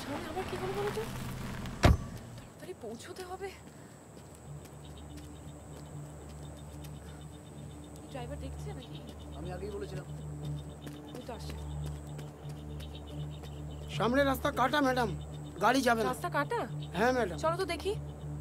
সামনে আবার কি হলো বলো তো? তাড়াতাড়ি পৌঁছতে হবে। ড্রাইভার দেখছে নাকি? আমি আগেই বলেছিলাম। ওই তো আসছে। সামনে রাস্তা কাটা ম্যাডাম, গাড়ি যাবে না। রাস্তা কাটা? হ্যাঁ ম্যাডাম। চলো তো দেখি।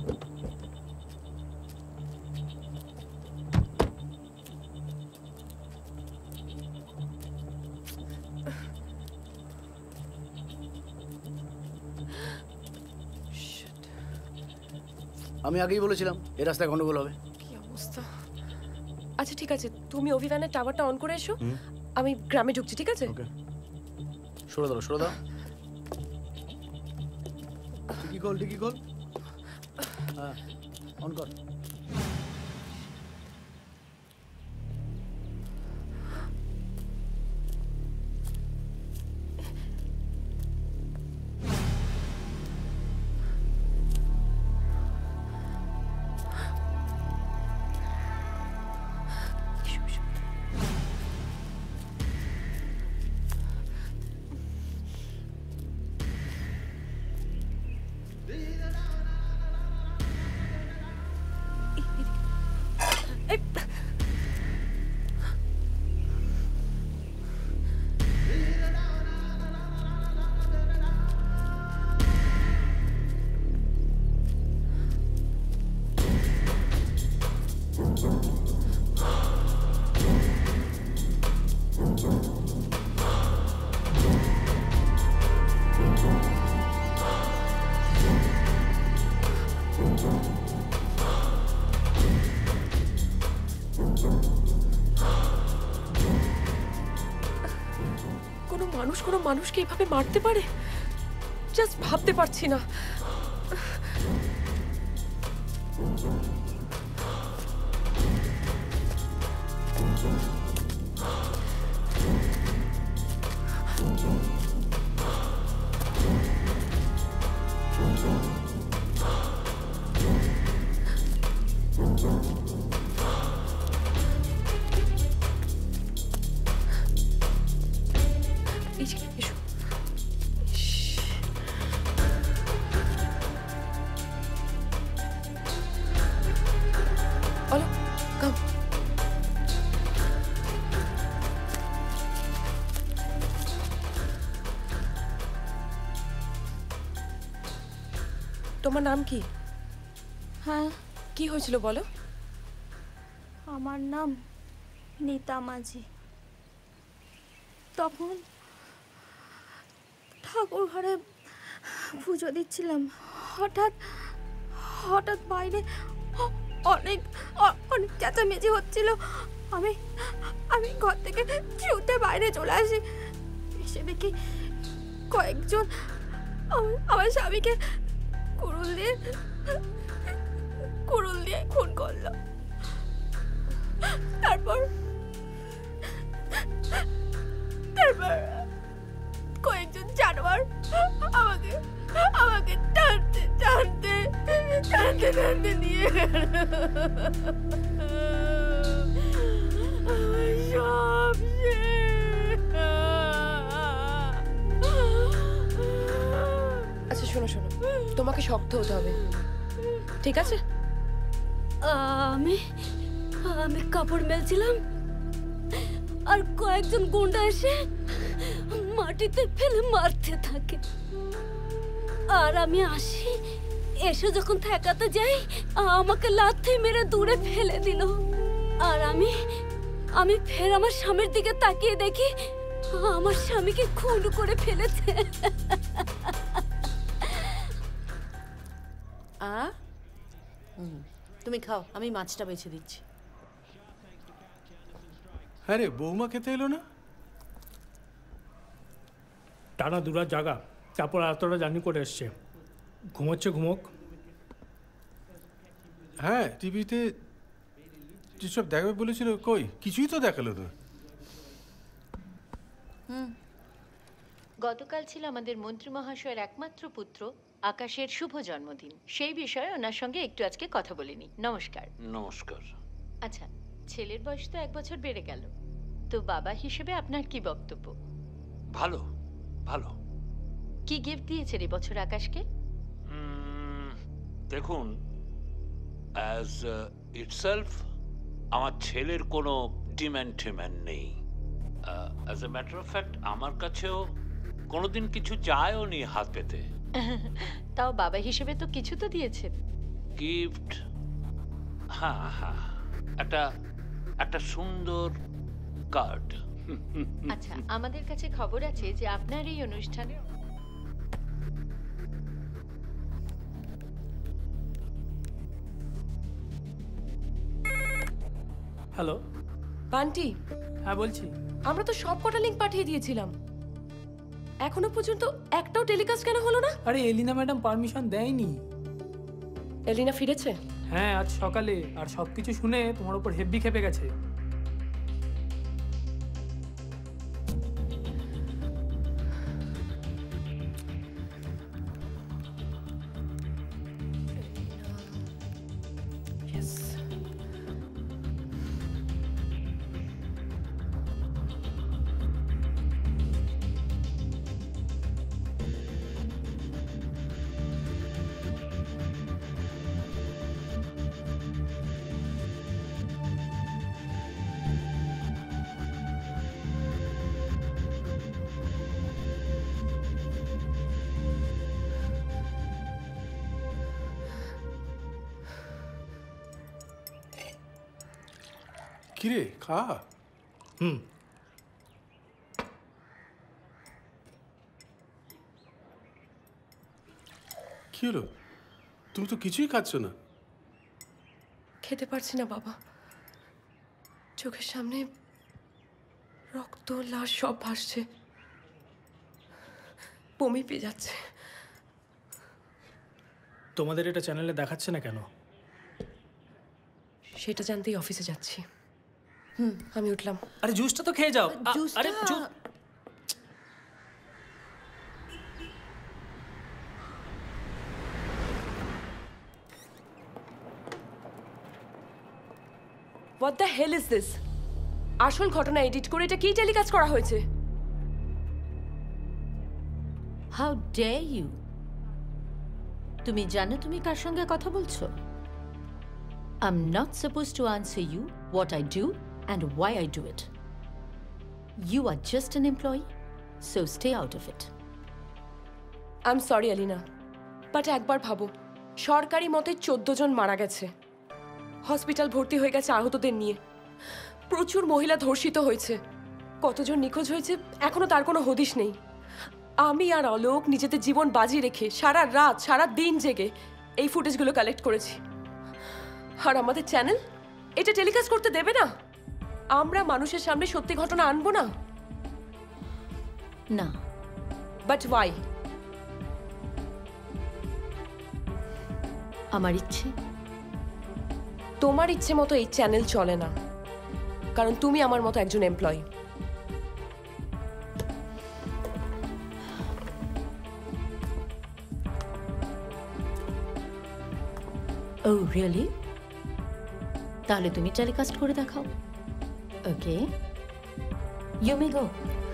আমি আগেই বলেছিলাম এই রাস্তায় গন্ডগোল হবে। কি অবস্থা। আচ্ছা ঠিক আছে, তুমি অভিযানের টাওয়ারটা অন করে এসো, আমি গ্রামে ঢুকছি, ঠিক আছে? ওকে, সরে দাও সরে দাও। ডিকি খোল। হ্যাঁ, অন কর। কোনো মানুষকে এভাবে মারতে পারে? জাস্ট ভাবতে পারছি না। তোমার নাম কি? হ্যাঁ, কি হয়েছিল বলো? আমার নাম নিতা মাঝি। তখন ঠাকুর ঘরে পুজো দিচ্ছিলাম, হঠাৎ বাইরে অনেক চেঁচামেচি হচ্ছিল। আমি ঘর থেকে ছুটে বাইরে চলে আসি। এসে দেখি কয়েকজন আমার স্বামীকে কুড়ুল দিয়ে খুন করলো। তারপর কয়েকজন জানোয়ার আমাকে টানতে নিয়ে গেল। সব আচ্ছা শোনো, তোমাকে শক্ত হতে হবে, ঠিক আছে? আমি কাপড় মেলছিলাম আর কয়েকজন গুন্ডা এসে মাটিতে ফেলে মারতে থাকে। আর আমি আসি, এসে যখন ঠেকাতে যাই আমাকে লাথি মেরে দূরে ফেলে দিল। আর আমি ফের আমার স্বামীর দিকে তাকিয়ে দেখি আমার স্বামীকে খুন করে ফেলেছে। তুমি খাও, আমি মাছটা বেছে দিচ্ছি। হ্যাঁ রে, বৌমা খেতে এলো না? টানা দুরা জাগা, তারপর এতটা জার্নি করে এসছে, ঘুমোচ্ছে, ঘুমোক। হ্যাঁ, টিভিতে যেসব দেখাবে বলেছিল, কই কিছুই তো দেখালো তো। গতকাল ছিল আমাদের মন্ত্রী মহাশয়ের একমাত্র পুত্র আকাশের শুভ জন্মদিন। সেই বিষয়ে ওনার সঙ্গে একটু আজকে কথা বলিনি। নমস্কার। নমস্কার। আচ্ছা, ছেলের বয়স তো 1 বছর বেড়ে গেল, তো বাবা হিসেবে আপনার কি বক্তব্য? ভালো ভালো, কি গিফট দিয়েছেন এবছর আকাশকে? দেখুন, অ্যাজ ইটসেলফ আমার ছেলের কোনো ডিম্যান্ড নেই। As a matter of fact আমার কাছেও কোনোদিন কিছু চায়ও নি হাত পেতে। তাও বাবা হিসেবে তো কিছু তো দিয়েছেন। গিফট, হ্যাঁ হ্যাঁ, একটা সুন্দর কার্ড। আচ্ছা, আমাদের কাছে খবর আছে যে আপনার এই অনুষ্ঠানে হ্যালো, বান্টি, হ্যাঁ বলছি। আমরা তো সব কটা লিংক পাঠিয়ে দিয়েছিলাম, এখনো পর্যন্ত একটাও টেলিকাস্ট কেন হলো না? আরে এলিনা ম্যাডাম পারমিশন দেয়নি। এলিনা ফিরেছে? হ্যাঁ, আজ সকালে। আর সবকিছু শুনে তোমার উপর হেব্বি খেপে গেছে। কিরে খা। কি হলো? তুমি তো কিছুই খাচ্ছ না। খেতে পারছি না বাবা, চোখের সামনে রক্ত লাশ সব ভাসছে, বমি পেয়ে যাচ্ছে। তোমাদের এটা চ্যানেলে দেখাচ্ছে না কেন? সেটা জানতেই অফিসে যাচ্ছি। আমি উঠলাম। আরে জুসটা তো খেয়ে যাও। আরে What the hell is this? আসল ঘটনা এডিট করে এটা কি টেলিকাস্ট করা হয়েছে? How dare you! তুমি জানো তুমি কার সঙ্গে কথা বলছো? I am not suppose to answer you what I do and why I do it. You are just an employee, so stay out of it. I am sorry Alina, but একবার ভাবো, সরকারি মতে 14 জন মারা গেছে, হসপিটাল ভর্তি হয়ে গেছে আহতদের নিয়ে, প্রচুর মহিলা ধর্ষিত হয়েছে, কতজন নিখোঁজ হয়েছে এখনো তার কোনো হদিশ নেই। আমি আর অলোক নিজেদের জীবন বাজি রেখে সারা রাত সারা দিন জেগে এই ফুটেজগুলো কালেক্ট করেছি। আর আমাদের চ্যানেল এটা টেলিকাস্ট করতে দেবে না? আমরা মানুষের সামনে সত্যি ঘটনা আনবো না? না। But why? আমার ইচ্ছে। তোমার ইচ্ছে মতো এই চ্যানেল চলে না, কারণ তুমি আমার মতো একজন এমপ্লয়ি। ও রিয়েলি? তাহলে তুমি টেলিকাস্ট করে দেখাও। ওকে, ইউ মে গো।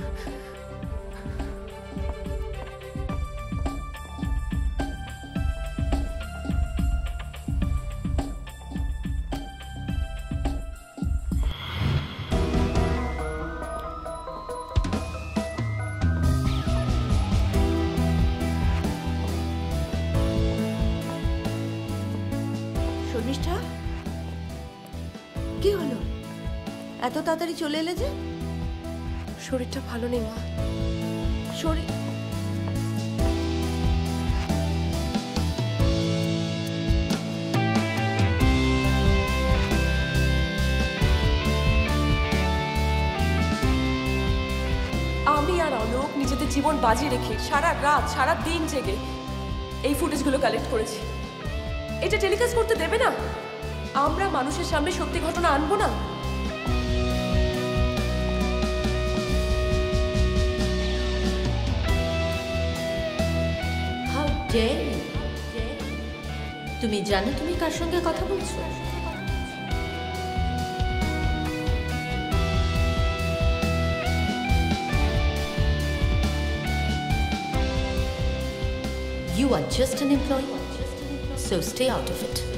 শর্মিষ্ঠা, কি হলো? এত তাড়াতাড়ি চলে এলে যে? শরীরটা ভালো নেই মা। শরীর আমি আর অলোক নিজেদের জীবন বাজি রেখে সারা রাত সারা দিন জেগে এই ফুটেজগুলো কালেক্ট করেছি। এটা টেলিকাস্ট করতে দেবে না? আমরা মানুষের সামনে সত্যি ঘটনা আনবো না? How dare you! তুমি জানো তুমি কার সঙ্গে কথা বলছো? You are just an employee, so stay out of it.